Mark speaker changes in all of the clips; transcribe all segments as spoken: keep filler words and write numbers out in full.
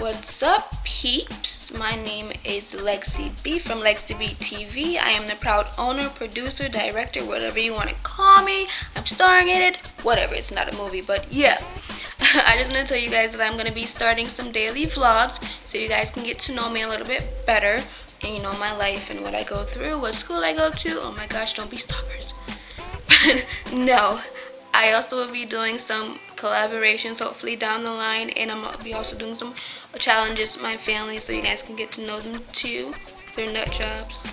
Speaker 1: What's up, peeps? My name is Lexi B from Lexi B T V. I am the proud owner, producer, director, whatever you want to call me. I'm starring in it. Whatever, it's not a movie, but yeah. I just want to tell you guys that I'm going to be starting some daily vlogs so you guys can get to know me a little bit better and you know my life and what I go through, what school I go to. Oh my gosh, don't be stalkers. No. I also will be doing some collaborations hopefully down the line, and I'm going to be also doing some challenges with my family so you guys can get to know them too. They're nut jobs.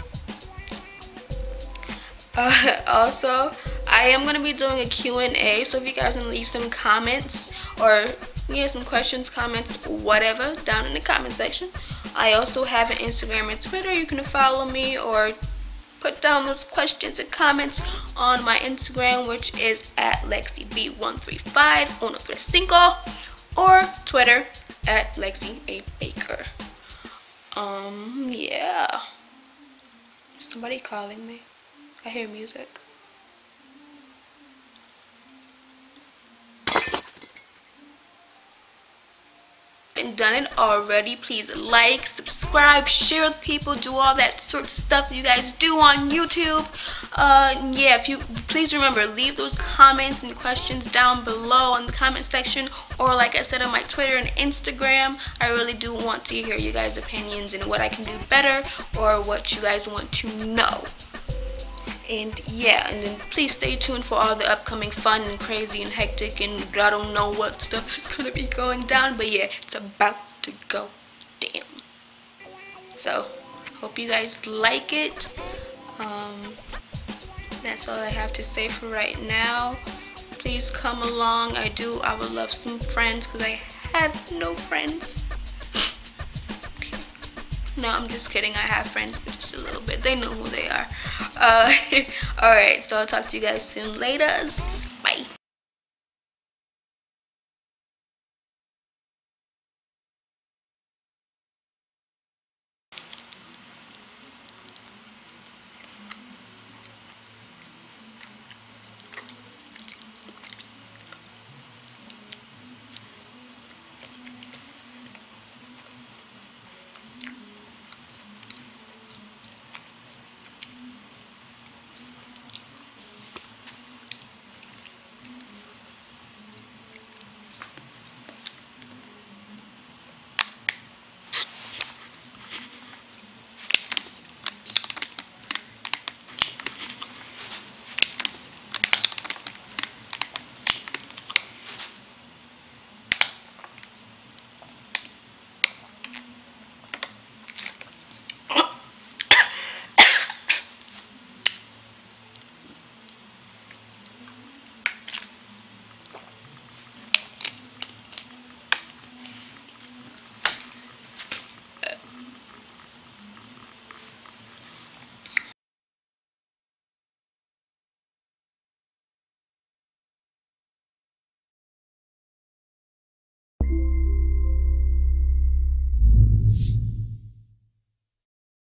Speaker 1: Uh, also, I am going to be doing a Q and A, so if you guys want to leave some comments or yeah, some questions, comments, whatever, down in the comment section. I also have an Instagram and Twitter. You can follow me or put down those questions and comments on my Instagram, which is at Lexi B one three five uno tres cinco, or Twitter at Lexi A Baker. Um, yeah. Somebody calling me. I hear music. And done it already, please like, subscribe, share with people, do all that sort of stuff that you guys do on YouTube. Uh yeah, if you please remember, leave those comments and questions down below in the comment section, or like I said, on my Twitter and Instagram. I really do want to hear you guys' opinions and what I can do better or what you guys want to know. And yeah, and then please stay tuned for all the upcoming fun and crazy and hectic and I don't know what stuff is gonna be going down, but yeah, it's about to go down. So hope you guys like it. Um, that's all I have to say for right now. Please come along. I do. I would love some friends because I have no friends. No, I'm just kidding. I have friends, but just a little bit. They know who they are. Uh, Alright, so I'll talk to you guys soon. Laters.